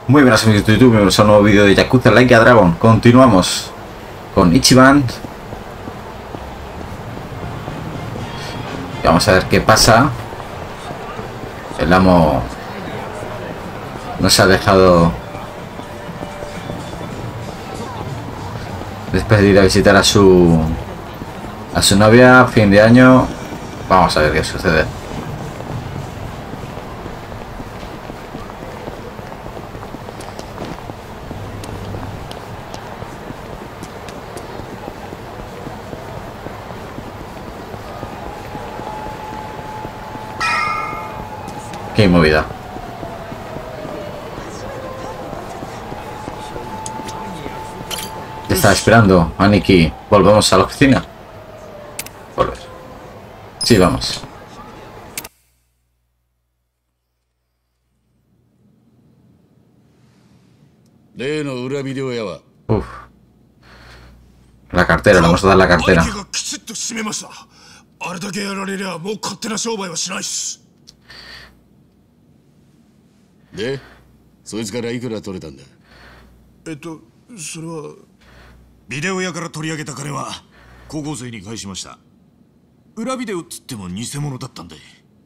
Muy buenas amigos de YouTube, bienvenidos a un nuevo vídeo de Yakuza Like a Dragon. Continuamos con Ichiban. Vamos a ver qué pasa. El amo nos ha dejado después de ir a visitar a su novia, fin de año. Vamos a ver qué sucede. Qué movida. Te estaba esperando, Aniki. ¿Volvemos a la oficina? Volver. Sí, vamos. Uf. La cartera, le vamos a dar la cartera. De, そいつからいくら取れたんだ。 それはビデオ屋から取り上げた金は高校生に返しました。裏ビデオっつっても偽物だったんで。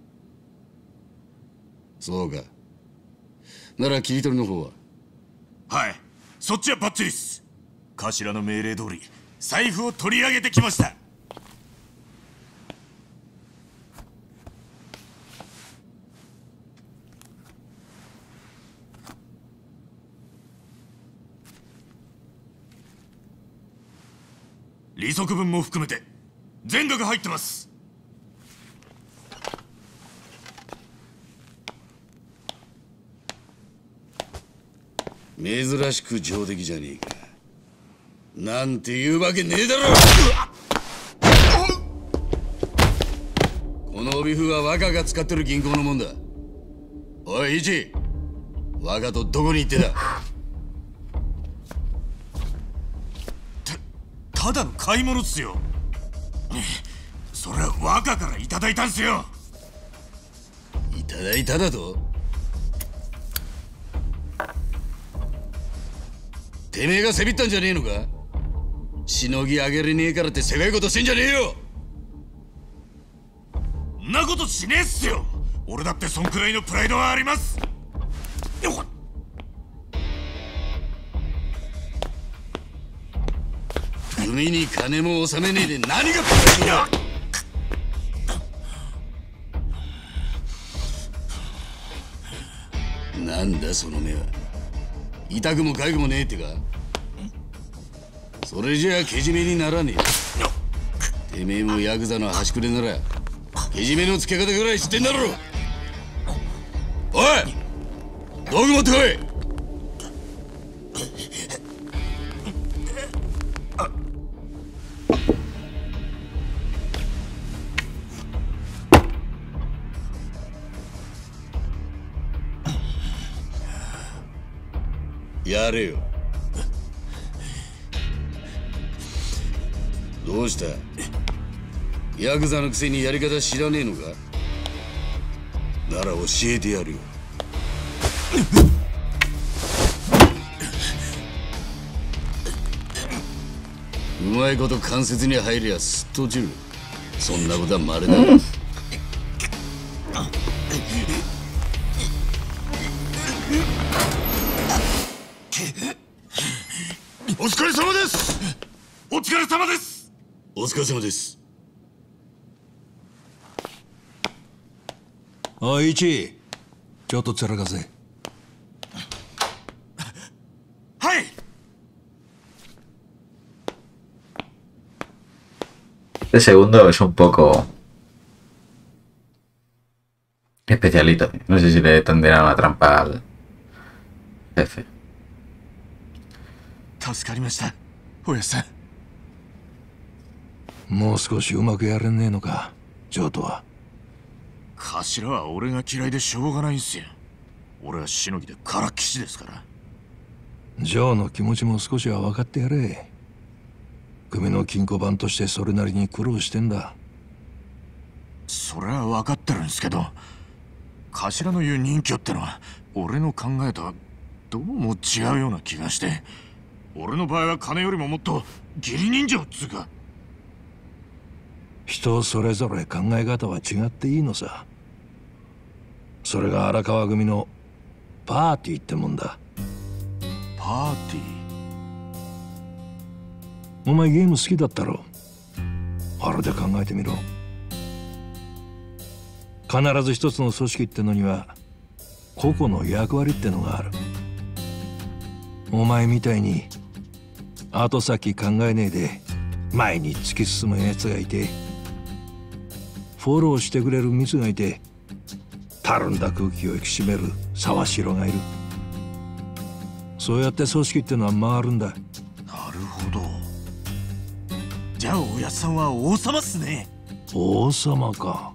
そうか。なら切り取りの方は。 はい、そっちはバッチリっす。頭の命令通り財布を取り上げてきました。利息分も含めて全額入ってます。 珍しく上出来じゃねえか。なんて言うわけねえだろ。この帯符は若が使ってる銀行のもんだ。おいイチ、若とどこに行ってた？ ただの買い物っすよ。それは若からいただいたんすよ。 いただいただと？てめえがせびったんじゃねえのか？しのぎあげれねえからってせがいことしてんじゃねえよ。 んなことしねえっすよ。俺だってそんくらいのプライドはあります。 海に金も納めねえで何がプライドだ。なんだその目は。痛くも痒くもねえってか。それじゃあけじめにならねえ。てめえもヤクザの端くれならけじめのつけ方ぐらい知ってんだろ。おい、道具持ってこい。やれよ。どうした？ヤクザのくせにやり方知らねえのか？なら教えてやるよ。うまいこと関節に入りゃすっと落ちる。そんなことは稀だ。お疲れ様です。 お疲れ様です。 お疲れ様です。 おいイチ、ちょっとつらかせ。 はい。 Este segundo es un poco especialito. No sé si le tendrán una trampa al jefe. 助かりました、おやさん。 もう少しうまくやれねえのか、ジョーとは。 頭は俺が嫌いでしょうがないんすよ。俺はしのぎでからっきしですから。 ジョーの気持ちも少しは分かってやれ。組の金庫番としてそれなりに苦労してんだ。 それは分かってるんですけど、頭の言う任侠ってのは俺の考えとどうも違うような気がして。俺の場合は金よりももっと義理人情っつうか。 人それぞれ考え方は違っていいのさ。それが荒川組のパーティーってもんだ。 パーティー？ お前ゲーム好きだったろ。あれで考えてみろ。必ず一つの組織ってのには個々の役割ってのがある。お前みたいに後先考えねえで前に突き進むやつがいて、フォローしてくれるミスがいて、たるんだ空気を引き締める沢城がいる。そうやって組織ってのは回るんだ。 なるほど。じゃあおやつさんは王様っすね。 王様か。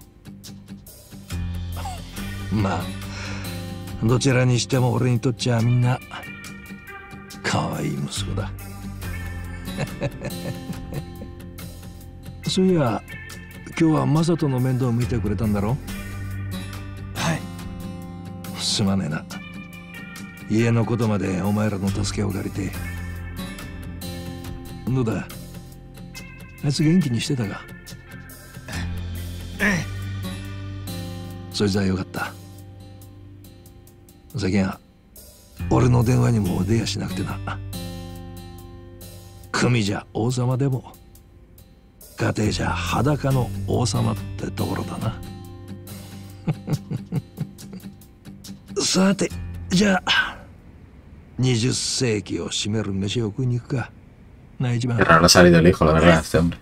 まあどちらにしても俺にとっちゃみんな可愛い息子だ。そういや今日はマサトの面倒を見てくれたんだろ。 はい。 すまねえな。家のことまでお前らの助けを借りて。どうだ、あいつ元気にしてたか。 ええ。 そいつはよかった。最近は俺の電話にも出やしなくてな。組じゃ王様でも家庭じゃ裸の王様ってところだな。さてじゃあ20世紀を占める飯を食いに行くかな。一番 Qué raro ha salido el hijo, la verdad, este hombre.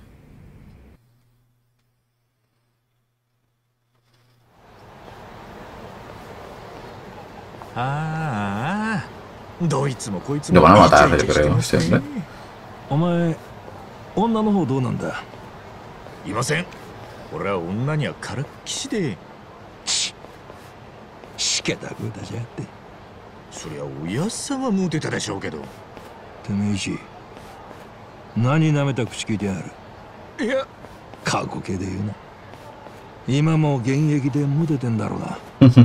ああ、どいつもこいつ Lo も van a イチ matar, ャイ yo チャして creo, ま este した hombre. ね。 お前女の方どうなんだ。 いません。俺は女にはからっきしで。 しけた声出しやがって。 そりゃおやっさんはモテたでしょうけど。 てめえし何舐めた口聞いてやる。 いや、 過去形で言うな。今も現役でモテてんだろうな。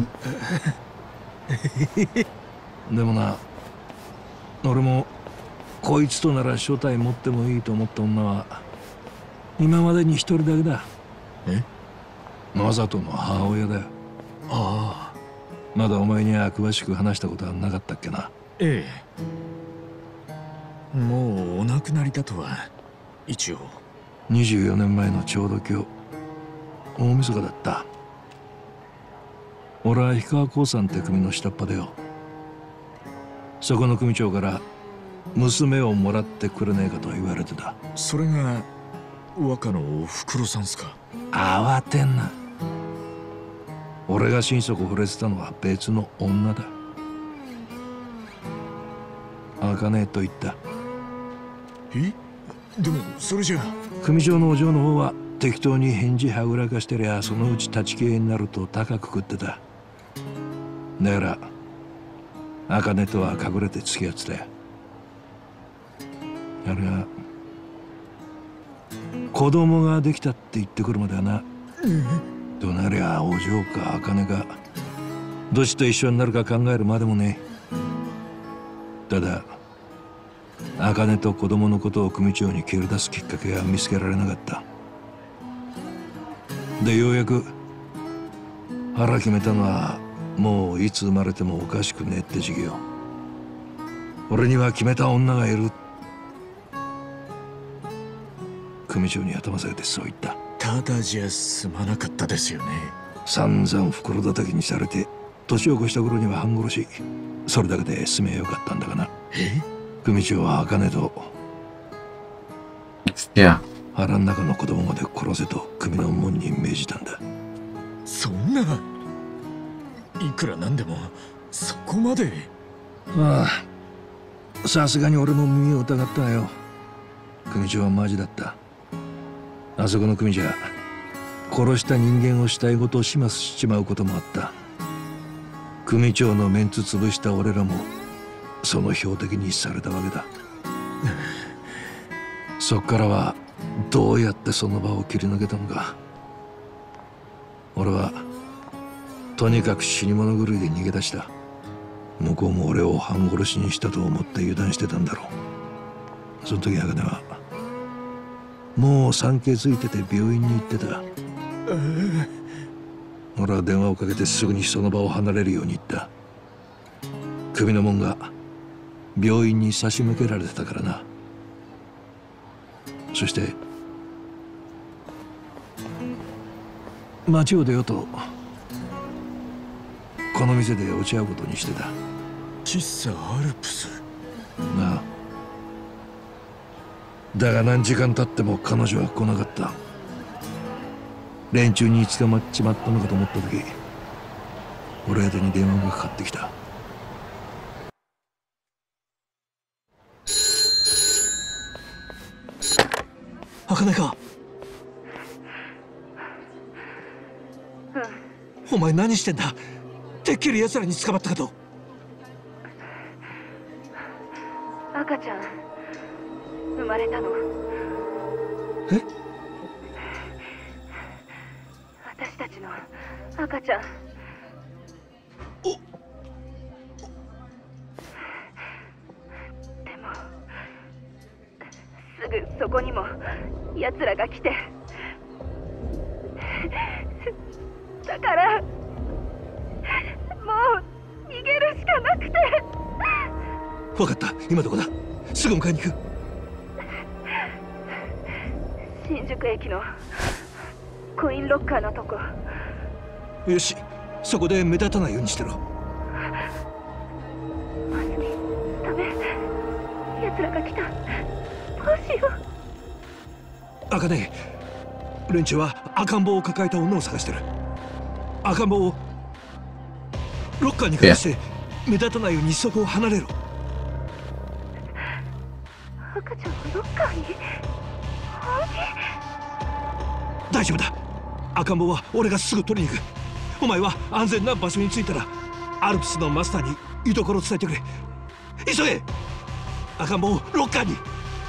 でもな、俺もこいつとなら正体持ってもいいと思った女は今までに一人だけだ。 え？ マサトの母親だよ。 ああ。 まだお前には詳しく話したことはなかったっけな。 ええ。もうお亡くなりだとは一応。 24年前のちょうど今日大晦日だった。俺は氷川興産って組の下っ端でよ。そこの組長から娘をもらってくれねえかと言われてた。 それが若のおふくろさんすか。 慌てんな。俺が心底惚れてたのは別の女だ。茜と言った。 え？でもそれじゃ組長のお嬢の方は適当に返事はぐらかしてりゃそのうち立ち消えになると高く食ってた。だから茜とは隠れて付き合ってたよ。あれは子供ができたって言ってくるまではな。どうなりゃお嬢か茜かどっちと一緒になるか考えるまでもねえ。ただ茜と子供のことを組長に蹴り出すきっかけは見つけられなかった。でようやく腹決めたのはもういつ生まれてもおかしくねえって時期よ。俺には決めた女がいる。組長に頭下げてそう言った。 ただじゃ済まなかったですよね。 散々袋叩きにされて年を越した頃には半殺し。それだけで済めよかったんだがな。 え？ 組長は茜と Hostia. 腹の中の子供まで殺せと組の門に命じたんだ。 そんな。いくらなんでもそこまで。 まあさすがに俺も耳を疑ったわよ。組長はマジだった。あそこの組じゃ殺した人間を死体ごと始末しちまうこともあった。組長のメンツ潰した俺らもその標的にされたわけだ。そっからはどうやってその場を切り抜けたのか。俺はとにかく死に物狂いで逃げ出した。 向こうも俺を半殺しにしたと思って油断してたんだろう。その時茜はもう産気づいてて病院に行ってた。俺は電話をかけてすぐにその場を離れるように言った。首の門が病院に差し向けられてたからな。そして町を出ようとこの店で落ち合うことにしてた。 喫茶アルプス。 なあ。だが何時間経っても彼女は来なかった。連中に捕まっちまったのかと思った時、俺宛てに電話がかかってきた。茜か。お前何してんだ。てっきり奴らに捕まったかと。 赤ちゃん生まれたの。 え？ 私たちの赤ちゃん。でもすぐそこにも奴らが来て、だからもう逃げるしかなくて。 分かった。今どこだ。すぐ迎えに行く。 新宿駅のコインロッカーのとこ。 よし、そこで目立たないようにしてろ。 まずにダメ。奴らが来た。どうしよう。 茜、連中は赤ん坊を抱えた女を探してる。赤ん坊をロッカーに隠して目立たないようにそこを離れろ。 赤ちゃんはロッカーに？本気？ 大丈夫だ。赤ん坊は俺がすぐ取りに行く。お前は安全な場所に着いたらアルプスのマスターに居所を伝えてくれ。急げ。赤ん坊をロッカーに。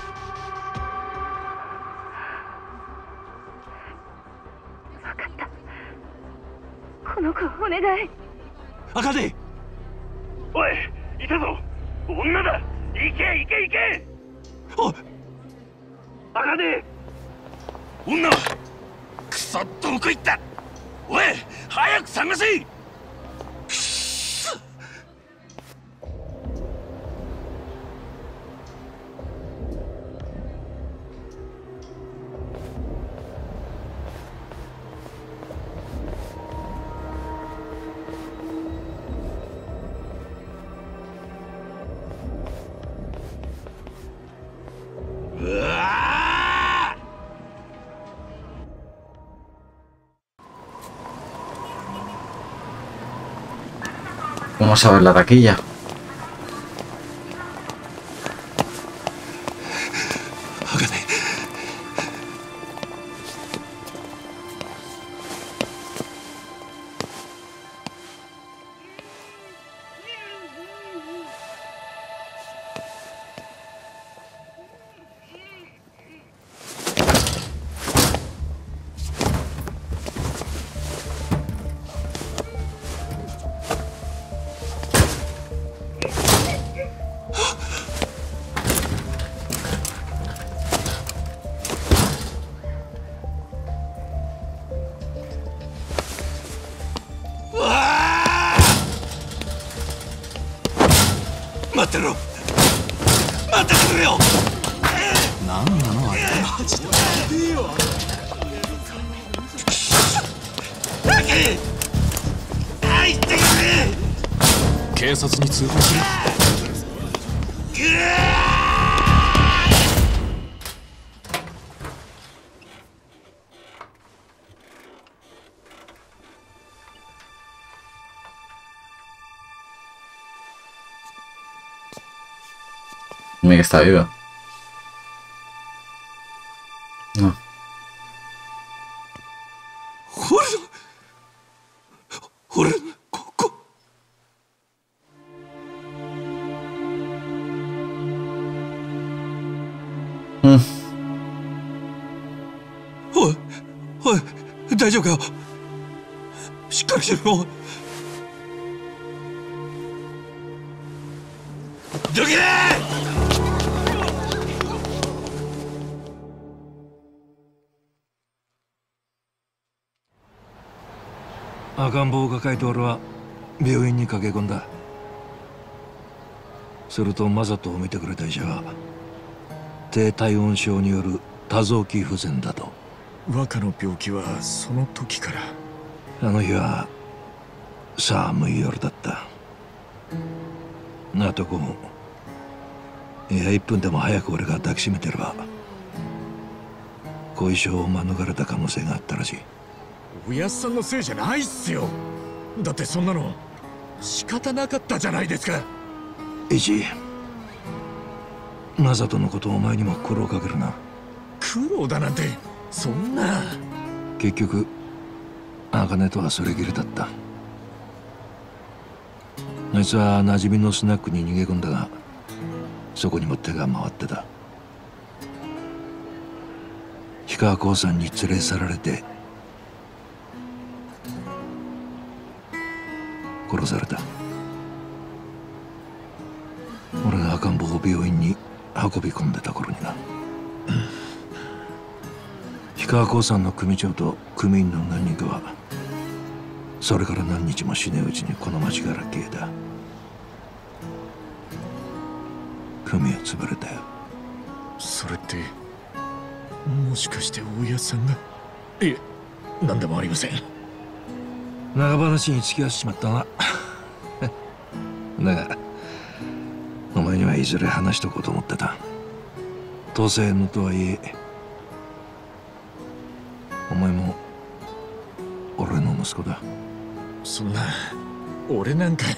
分かった。この子をお願い。 茜。 おい、いたぞ。女だ。行け行け行け。 おい、 茜。女はくそ、どこ行った。おい、早く探せ。くそ。 Vamos a ver la taquilla. 待ってろ。待ってくれよ。 何なのあれ。警察に通報する。 Dime que está vivo. No. おい、おい、大丈夫かよ。しっかりしろ。 どけ！ 赤ん坊を抱えて俺は病院に駆け込んだ。するとマサトを見てくれた医者が低体温症による多臓器不全だと。 若の病気はその時から。 あの日は寒い夜だった。ナトコもいや1分でも早く俺が抱きしめてれば後遺症を免れた可能性があったらしい。 おやっさんのせいじゃないっすよ。だってそんなの仕方なかったじゃないですか。 イチ、マサトのことをお前にも苦労かけるな。 苦労だなんてそんな。 結局茜とはそれきりだった。あいつは馴染みのスナックに逃げ込んだがそこにも手が回ってた。氷川興産に連れ去られて殺された。俺が赤ん坊を病院に運び込んでた頃にな。氷川興産の組長と組員の何人かはそれから何日もしねえうちにこの町から消えた。組は潰れたよ。 それってもしかして大家さんが。いえ、何でもありません。 長話に付き合わせちまったな。だがお前にはいずれ話しとこうと思ってた。当政のとはいえお前も俺の息子だ。 そんな俺なんか。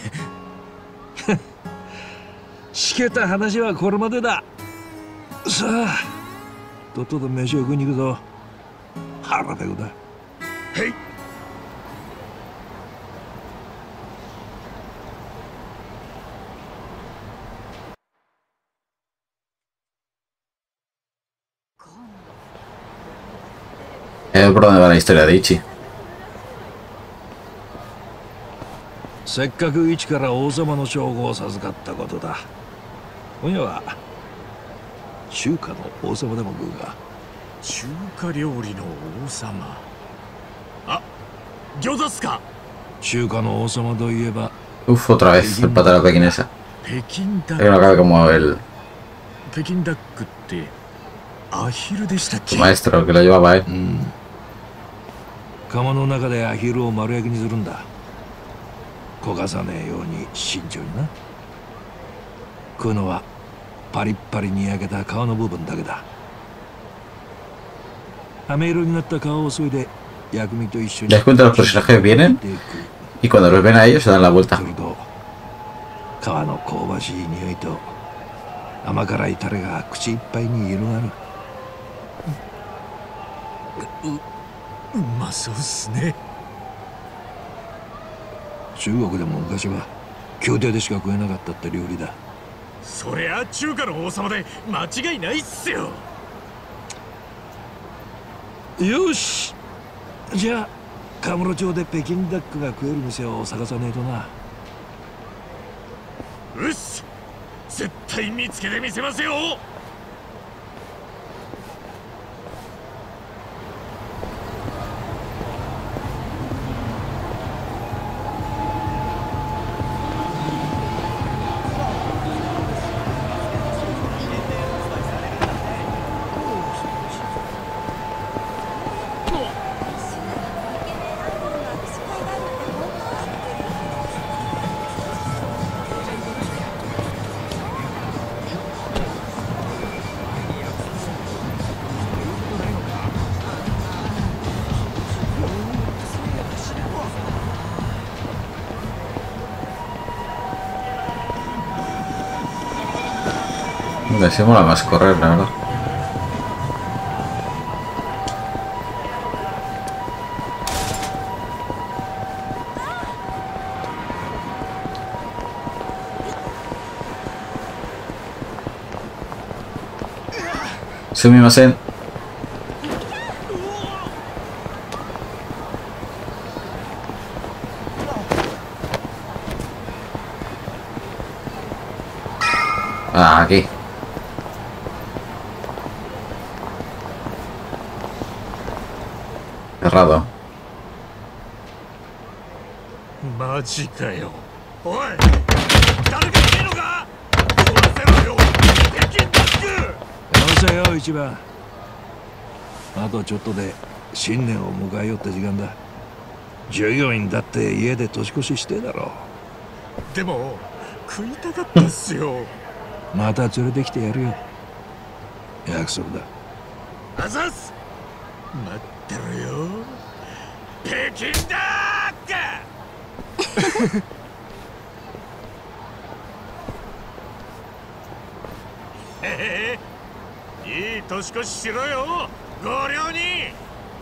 しけた話はこれまでだ。さあとっとと飯を食いに行くぞ。腹ペコだ。 はい。 ¿Por dónde va la historia de Ichi? せっかく一から王様の称号を授かったことだ。今夜は中華の王様でも食うか。 中華料理の王様。あ、餃子っすか。 中華の王様といえば Uf, otra vez el pato de la pequinesa. 北京ダ Hay una ッ cara como el ク。北京ダックってアヒルでしたっけ。 maestro que lo llevaba él. 釜の中でアヒルを丸焼きにするんだ。焦がさねえように慎重にな。食うのはパリッパリに焼けた皮の部分だけだ。飴色になった皮を削いで薬味と一緒に。 Les cuento los personajes vienen y cuando los ven a ellos se dan la vuelta. すると皮の香ばしい匂いと甘辛いタレが口いっぱいに広がる。 うまそうっすね。 中国でも昔は宮廷でしか食えなかったって料理だ。 そりゃ中華の王様で間違いないっすよ。 よし、じゃあカムロ町で北京ダックが食える店を探さねえとな。 うっす、絶対見つけてみせますよ。 Me sí mola más correr, la verdad. Sumimasen. Ah, aquí. Cerrado. マジかよ。おい、誰かいねえのか。壊せろよ、北京ダック。 よせよ一番。あとちょっとで新年を迎えようって時間だ。従業員だって家で年越ししてえだろ。 でも食いたかったっすよ。 また連れてきてやるよ。約束だ。 あざっす。待ってろよ、北京ダック。いい年越ししろよ、ご両人。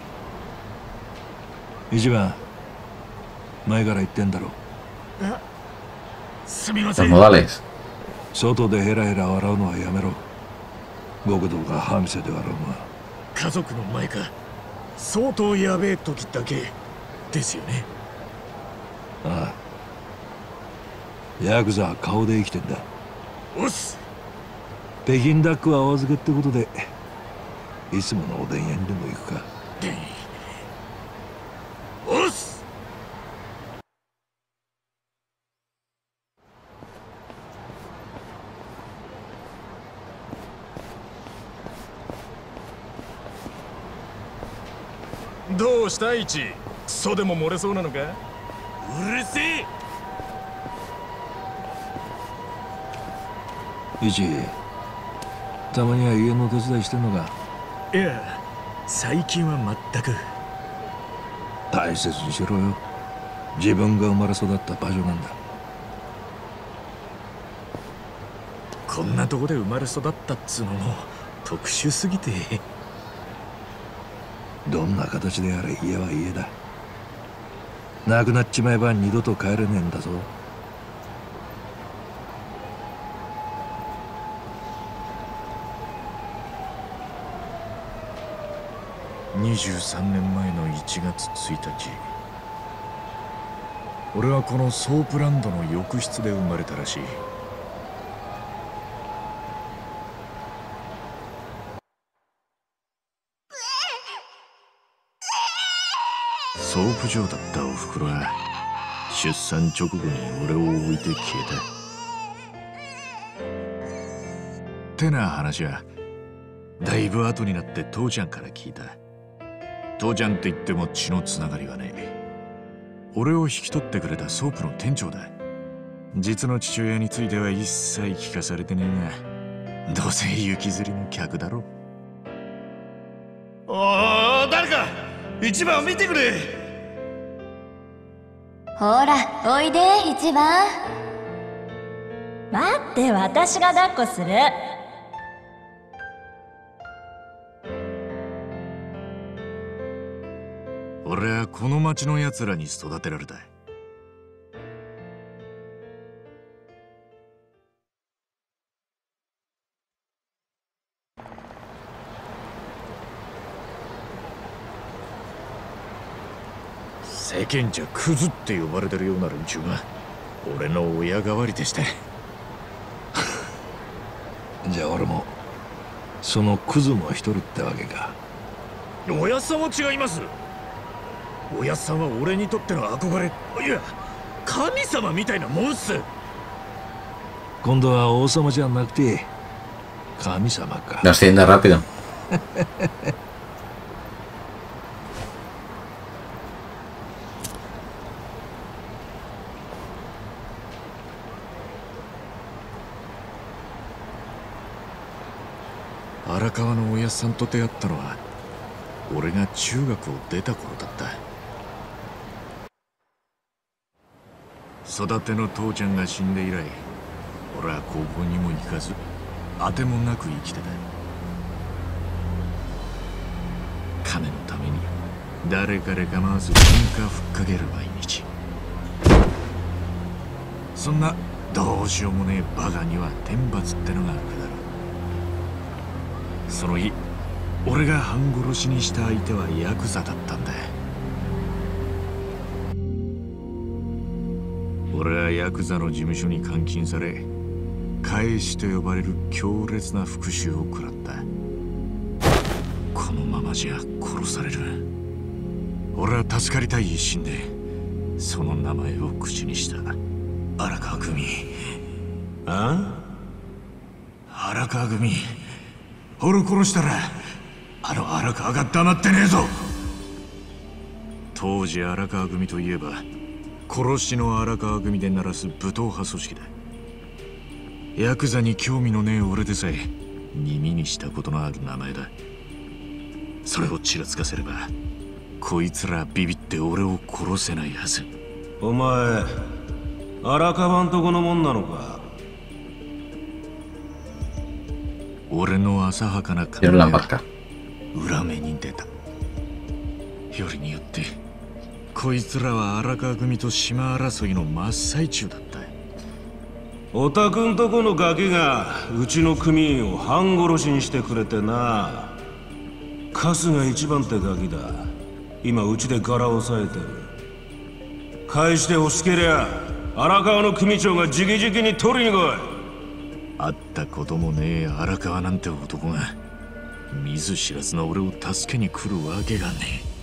一番前から言ってんだろ。 すみませ Los ん。 modales. 外でヘラヘラ笑うのはやめろ。極道が歯見せて笑うのは。 家族の前か相当やべえ時だけですよね。 ああ、ヤクザは顔で生きてんだ。 おっす。 北京ダックはお預けってことでいつものおでん屋にでも行くか。 おっす。どうしたイチ、クソでも漏れそうなのか。うるせえ。 一たまには家の手伝いしてんのか。 いや、最近は全く。 大切にしろよ。自分が生まれ育った場所なんだ。 こんなとこで生まれ育ったっつうのも特殊すぎて。 どんな形であれ家は家だ。なくなっちまえば二度と帰れねえんだぞ。 23年前の1月1日、俺はこのソープランドの浴室で生まれたらしい。ソープ状だったおふくろは出産直後に俺を置いて消えた。てな話はだいぶ後になって父ちゃんから聞いた。父ちゃんって言っても血のつながりはねえ。俺を引き取ってくれたソープの店長だ。実の父親については一切聞かされてねえが、どうせ行きずりの客だろ。 おお、誰か一番見てくれ。 ほらおいで一番。 待って、私が抱っこする。 俺はこの町のやつらに育てられた。世間じゃクズって呼ばれてるような連中が俺の親代わりでして。 じゃあ俺もそのクズの一人ってわけか。 おやっさんは違います。おやっさんは俺にとっての憧れ、いや神様みたいなもんっす。 今度は王様じゃなくて神様か。 Nos tienda rápido. 荒川のおやっさんと出会ったのは俺が中学を出た頃だった。育ての父ちゃんが死んで以来、俺は高校にも行かず当てもなく生きてた。金のために誰彼構わず喧嘩ふっかける毎日。そんなどうしようもねえバカには天罰ってのがあるだろう。その日俺が半殺しにした相手はヤクザだったんだ。俺はヤクザの事務所に監禁され、 返しと呼ばれる強烈な復讐を食らった。このままじゃ殺される。俺は助かりたい一心でその名前を口にした。荒川組。荒川組、俺を殺したらあの荒川が黙ってねえぞ。当時荒川組といえば殺しの荒川組で鳴らす武闘派組織だ。ヤクザに興味のねえ俺でさえ耳にしたことのある名前だ。それをちらつかせればこいつらビビって俺を殺せないはず。 お前荒川んとこのもんなのか。 俺の浅はかな考えが裏目に出た。よりによってこいつらは荒川組と島争いの真っ最中だった。 おたくんとこのガキがうちの組員を半殺しにしてくれてな。春日一番ってガキだ。今うちで柄を押さえてる。返して欲しけりゃ荒川の組長が直々に取りに来い。 会ったこともねえ荒川なんて男が見ず知らずの俺を助けに来るわけがね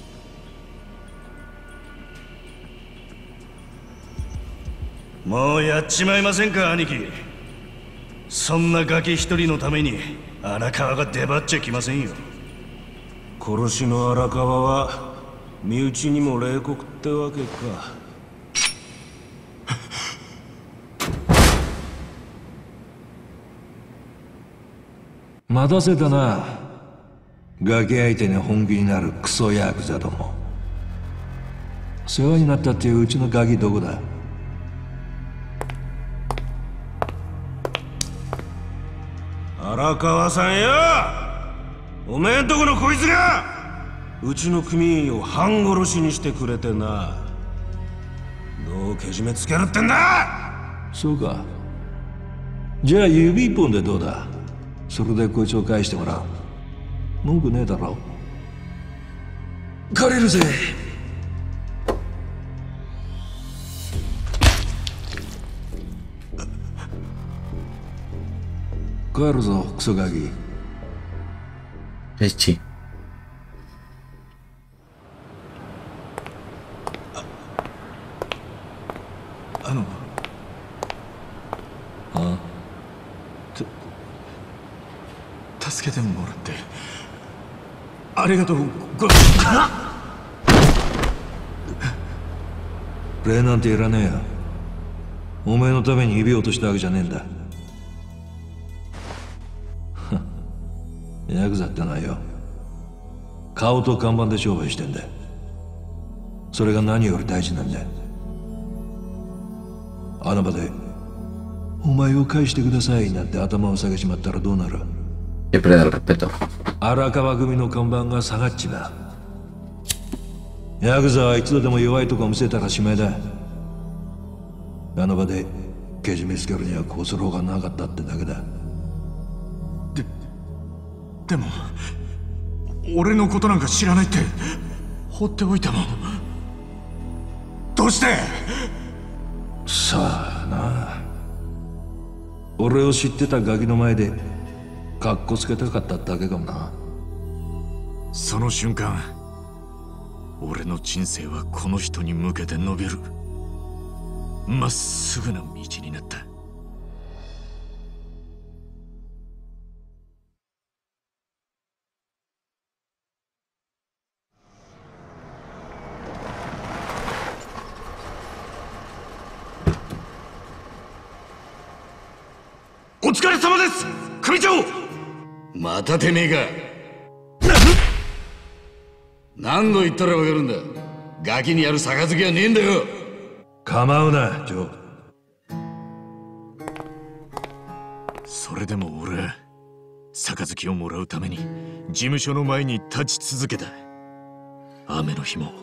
え。もうやっちまいませんか兄貴。そんなガキ一人のために荒川が出張っちゃきませんよ。 殺しの荒川は身内にも冷酷ってわけか。 待たせたな。ガキ相手に本気になるクソヤクザども。世話になったっていううちのガキどこだ。 荒川さんや、おめえんとこのこいつがうちの組員を半殺しにしてくれてな。どうけじめつけるってんだ。 そうか。じゃあ指一本でどうだ。それでこいつを返してもらう。文句ねえだろ。借りるぜ。帰るぞクソガキ。 Leche. ¿Ah? 助けてもらってありがとう。 礼なんていらねえよ。お前のために指を落としたわけじゃねえんだ。ヤクザってのはよ、顔と看板で商売してんだ。それが何より大事なんだ。あの場でお前を返してくださいなんて頭を下げちまったらどうなる。 Siempre del respeto. 荒川組の看板が下がっちまう。ヤクザは一度でも弱いとこ見せたらしまいだ。あの場でけじめつけるにはこうする方がなかったってだけだ。 でも俺のことなんか知らないって放っておいたの。どうして。 さあな。俺を知ってたガキの前でカッコつけたかっただけかもな。 その瞬間俺の人生はこの人に向けて伸びるまっすぐな道になった。 お疲れ様です、組長。 またてめえか。何度言ったらわかるんだ。ガキにやる杯はねえんだよ。 構うなジョー。 それでも俺は杯をもらうために事務所の前に立ち続けた。雨の日も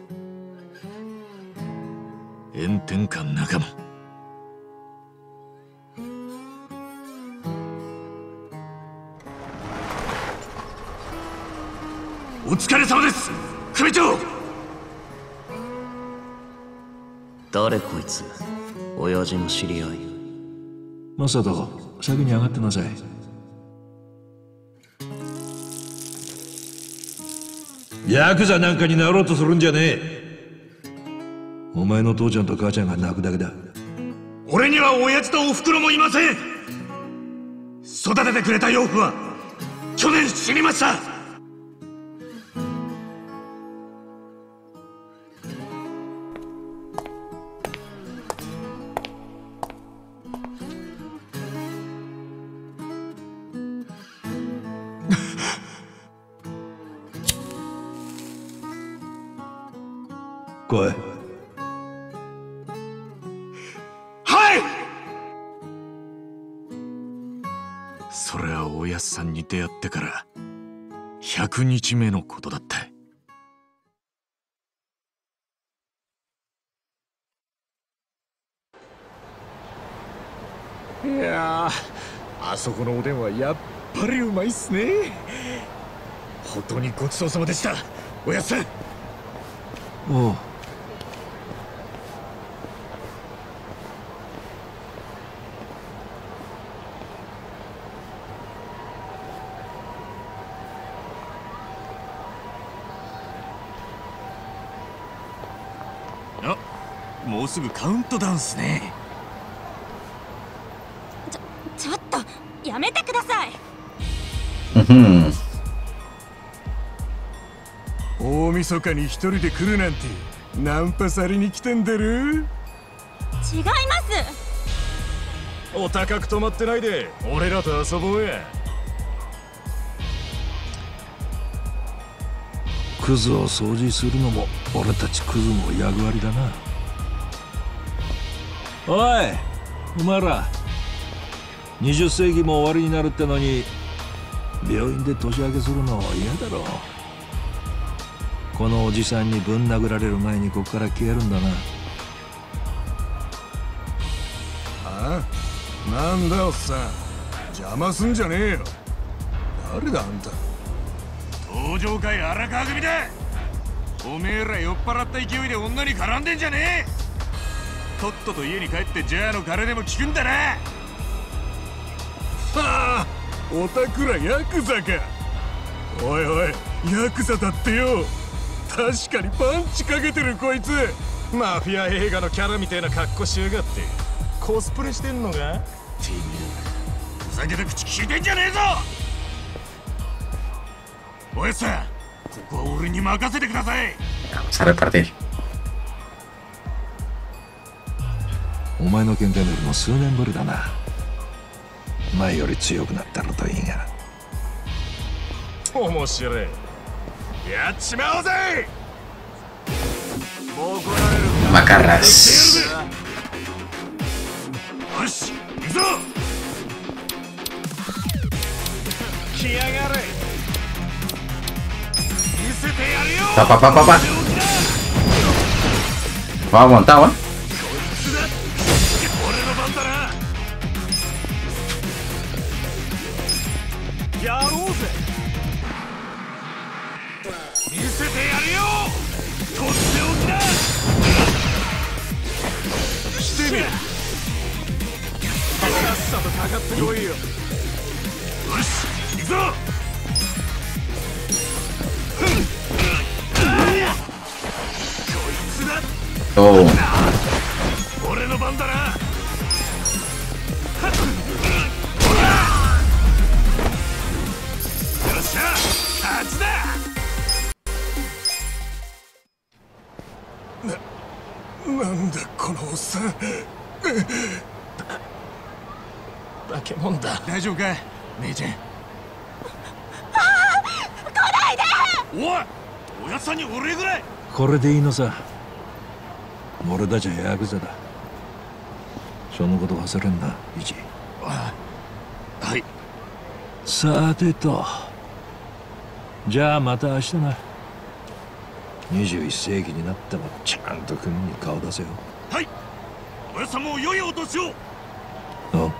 炎天下の中も。 お疲れ様です、組長。 誰こいつ。親父の知り合い。 マサト、 先に上がってなさい。ヤクザなんかになろうとするんじゃねえ。お前の父ちゃんと母ちゃんが泣くだけだ。 俺には親父とおふくろもいません。育ててくれた養父は去年死にました。 来い。 はい。 それはおやっさんに出会ってから100日目のことだった。 いやあそこのおでんはやっぱりうまいっすね。本当にごちそうさまでした、おやっさん。 おう。 もうすぐカウントダウンっすね。 ちょっとやめてください。 大晦日に一人で来るなんてナンパされに来てんだろ。違います。 お高く泊まってないで俺らと遊ぼうや。 クズを掃除するのも俺たちクズの役割だな。おい、お前ら20世紀も終わりになるってのに病院で年明けするの嫌だろ。このおじさんにぶん殴られる前にここから消えるんだな。 ああ、なんだおっさん、邪魔すんじゃねえよ。誰だあんた。 登場会荒川組だ。おめえら酔っ払った勢いで女に絡んでんじゃねえ。とっとと家に帰ってジャーの金でも聞くんだな。 はあ、おたくらヤクザか。おいおい、ヤクザだってよ。確かにパンチかけてるこいつ。マフィア映画のキャラみたいな格好しやがって。コスプレしてんのか。てめえふざけた口聞いてんじゃねえぞ。おやっさん、ここは俺に任せてください。 Vamos a repartir。 お前の喧嘩見るの数年ぶりだな。前より強くなったのといいが。 面白い。やっちまおうぜ。もう怒られる。 Macarras。 よし、行くぞ。 来やがれ。見せてやるよ。 Pa. Va a aguantar, ¿eh? 俺の番だな。やろうぜ。見せてやるよ。とっておきだ。来てみる。さっさとかかってこいよ。よし、行くぞ。 Oh。 俺の番だな。よっしゃ、勝ちだ。 なんだこのおっさん。化け物だ。 大丈夫か姉ちゃん。 来ないで。 おい、おやつさんにお礼ぐらい。 これでいいのさ。俺たちはヤクザだ。そのこと忘れんな、イチ。 はい。 さてと、じゃあまた明日な。21世紀になってもちゃんと組に顔出せよ。 はい。おやつさんも良いお年を。 お。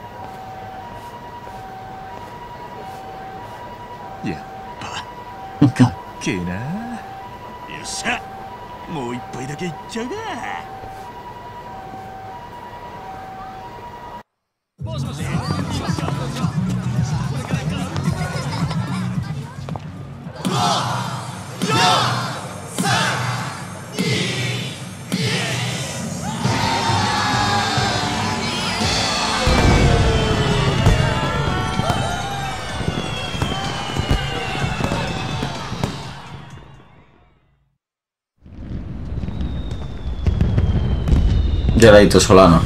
やっぱかっけえな。 よっしゃ、もう一杯だけいっちゃうか。 もしもし。 Geladito Solano.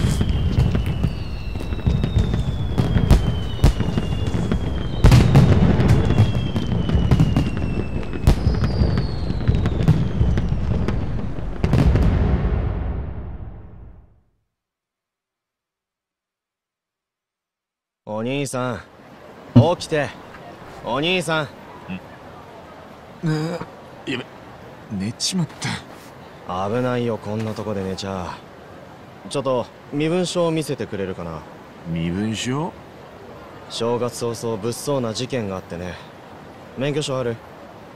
お兄さん、起きて。お兄さん。 やべ、寝ちまった。 危ないよ、こんなとこで寝ちゃ。ちょっと身分証を見せてくれるかな。 身分証？ 正月早々物騒な事件があってね。免許証ある？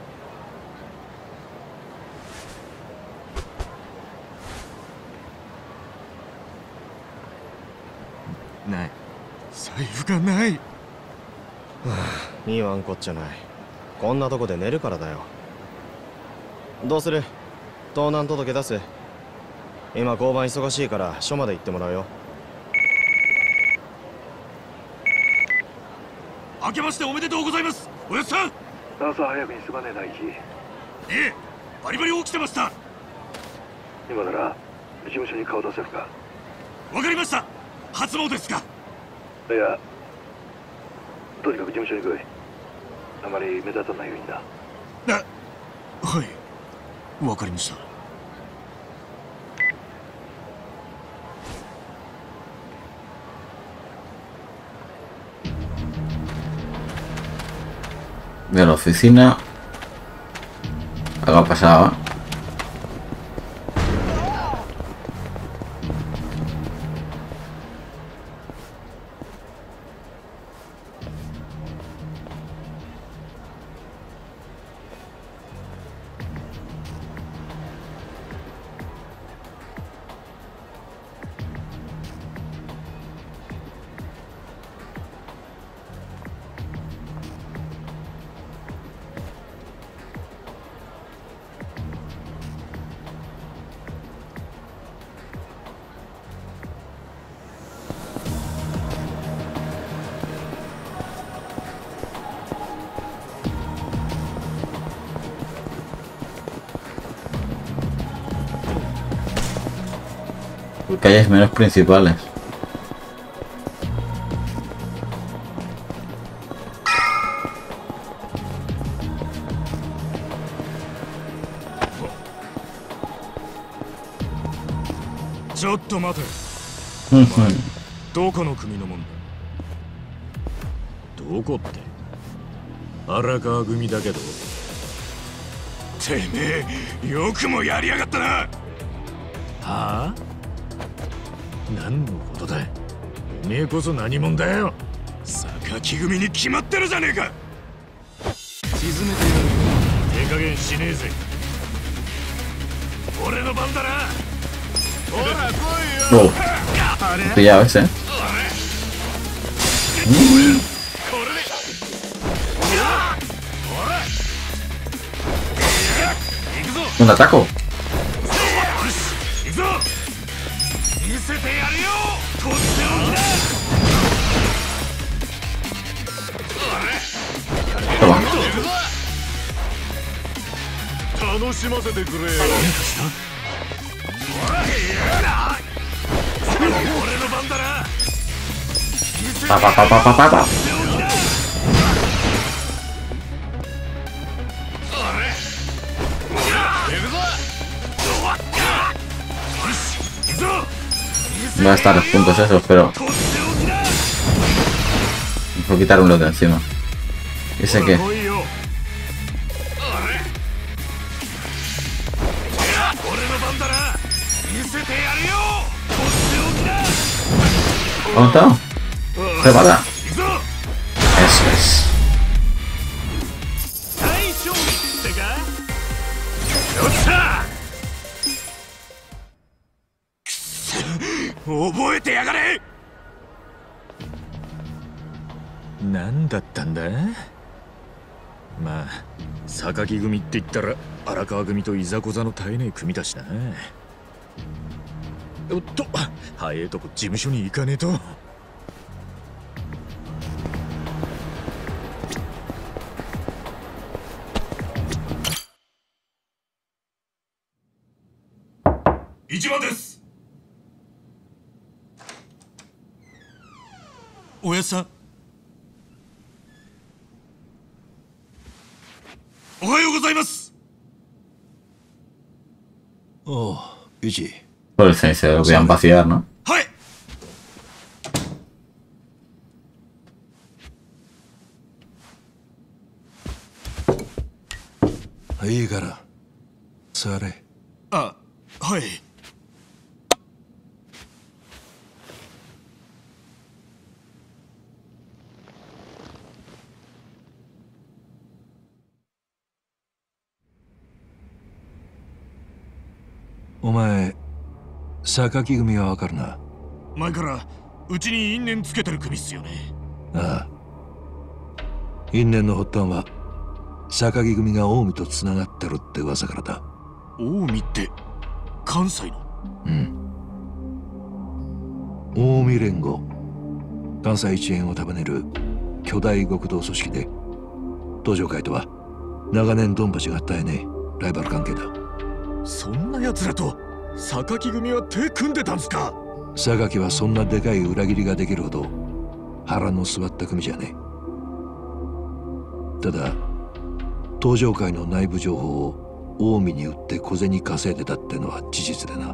ない。財布がない。 言わんこっちゃない。こんなとこで寝るからだよ。どうする？盗難届出す？今交番忙しいから署まで行ってもらうよ。 明けましておめでとうございます、おやっさん。 朝早くにすまねえ大輝。 ええ、バリバリ起きてました。 今なら事務所に顔出せるか？ わかりました。初詣ですか？ いや、とにかく事務所に来い。あまり目立たないようにな。 はい、わかりました。 De la oficina. Algo ha pasado. Calles menos principales. ちょっと待て。どこの組のもんだ？どこって荒川組だけど。 てめえ、よくもやりやがったな。 はあ？何のことだ？おめえこそ何者だよ。 榊組に決まってるじゃねえか。 沈めてやる。手加減しねえぜ。俺の番だな。ほら来いよ。 Pillado ese. Un ataco. Toma. 楽しませてくれよ。俺の番だな。 Pa pa pa pa pa pa pa. No va a estar los puntos esos, pero me puedo quitar uno de encima. ¿Y ese qué? ¿Aguantado? ¡Prepara! Eso es. 何だったんだ？まあ榊組って言ったら荒川組といざこざの絶えねえ組だしな。おっと、早えとこ事務所に行かねえと。 1番です。 おやっさん、 おはようございます。 おう、一。 Pues se lo voy a vaciar, ¿no? はい。 いいから座れ。 あ、はい。 お前、榊組はわかるな。 前からうちに因縁つけてる組っすよね。 ああ。因縁の発端は榊組が近江とつながってるって噂からだ。 近江って関西の？ うん。近江連合、関西一円を束ねる巨大極道組織で、東上会とは長年ドンパチが絶えねえライバル関係だ。 そんな奴らと榊組は手組んでたんすか？ 榊はそんなでかい裏切りができるほど腹の据わった組じゃねえ。ただ東上会の内部情報を近江に売って小銭稼いでたってのは事実でな。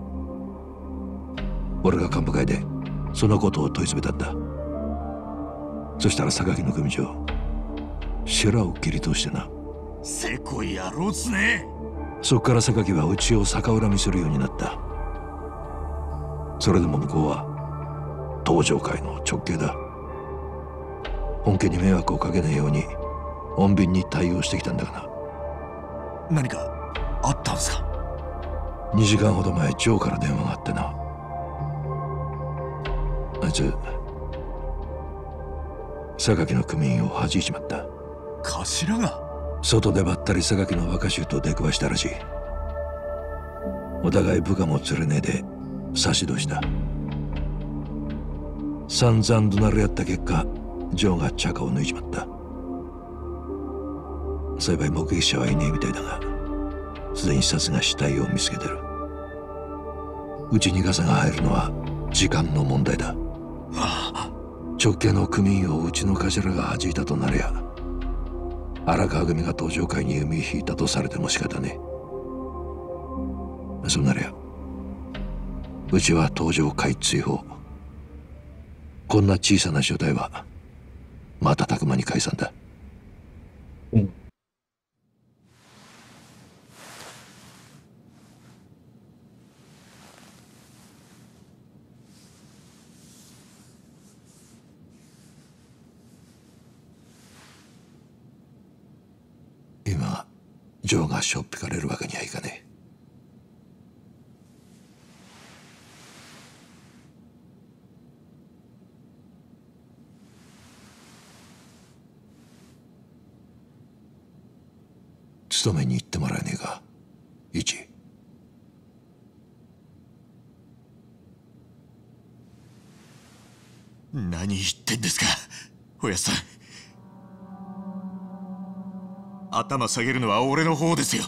俺が幹部会でそのことを問い詰めたんだ。そしたら榊の組長白を切り通してな。 せこい野郎っすね。 そっから榊はうちを逆恨みするようになった。それでも向こうは東上会の直系だ。本家に迷惑をかけないように穏便に対応してきたんだがな。何かあったんすか ？2時間ほど前、ジョーから電話があってな。あいつ榊の組員を弾いちまった。 頭が？ 外でばったり榊の若衆と出くわしたらしい。お互い部下も連れねえで差し通した。散々怒鳴り合った結果、ジョーがチャカを抜いちまった。幸い目撃者はいねえみたいだが、すでに殺が死体を見つけてる。うちにガサが入るのは時間の問題だ。直系の組員をうちの頭が弾いたとなりゃ、荒川組が東上会に弓引いたとされても仕方ねえ。そうなりゃうちは東上会追放。こんな小さな所帯は瞬く間に解散だ。今ジョーがしょっぴかれるわけにはいかねえ。勤めに行ってもらえねえか、一。 何言ってんですか、おやっさん。頭下げるのは俺の方ですよ。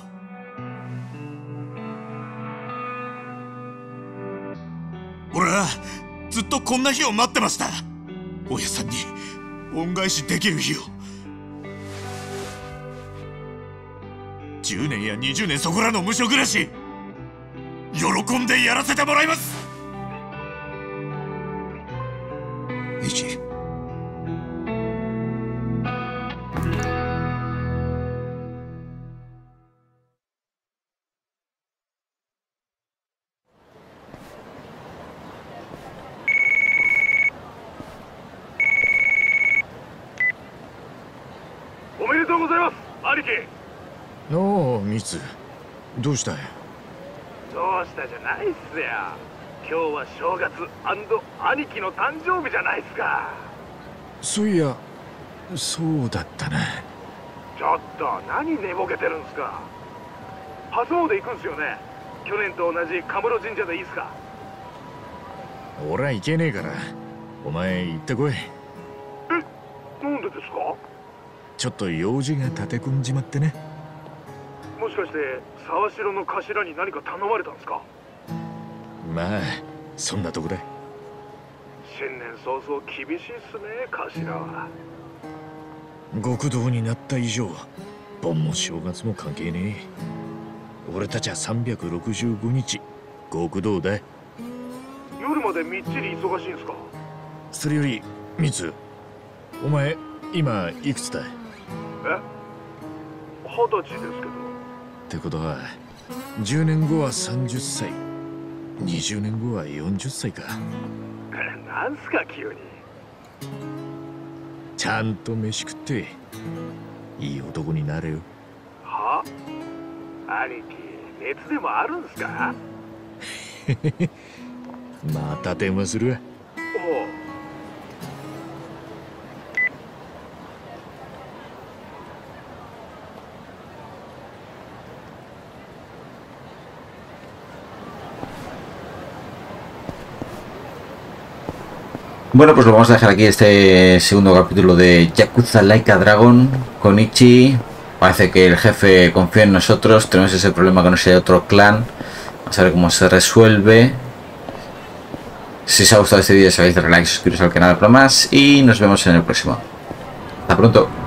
俺はずっとこんな日を待ってました。おやっさんに恩返しできる日を。10年や20年そこらの無所暮らし喜んでやらせてもらいます。 一。 おめでとうございます、兄貴。 おお、ミツ、どうしたい？ どうしたじゃないっすよ。今日は正月&兄貴の誕生日じゃないっすか。 そういや、 そうだったな。 ちょっと何寝ぼけてるんすか。初詣行くんすよね。去年と同じカムロ神社でいいっすか。 俺は行けねえから、お前行ってこい。 なんでですか。 ちょっと用事が立て込んじまってね。 もしかして沢城の頭に何か頼まれたんですか。 まあそんなとこだ。 新年早々厳しいっすね、頭は。 極道になった以上、盆も正月も関係ねえ。俺たちは365日極道だ。 夜までみっちり忙しいんすか。 それよりミツ、お前今いくつだ。 20歳ですけど。 ってことは10年後は30歳、20年後は40歳か。 なんすか急に。 ちゃんと飯食っていい男になれよ。 は？兄貴、熱でもあるんすか。 また電話するわ。 Bueno, pues lo vamos a dejar aquí, este segundo capítulo de Yakuza Like a Dragon con Ichi. Parece que el jefe confía en nosotros, tenemos ese problema con ese otro clan. Vamos a ver cómo se resuelve. Si os ha gustado este vídeo, sabéis darle like, suscribiros al canal para más y nos vemos en el próximo. Hasta pronto.